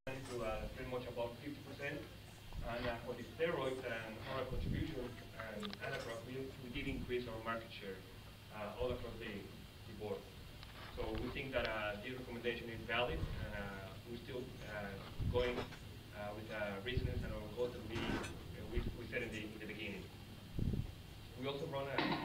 to pretty much about 50%. And for the steroids and oral contribution and anacroc, we did increase our market share all across the board. So we think that this recommendation is valid, and we're still going with reasons and our goals that we said in the beginning. We also run a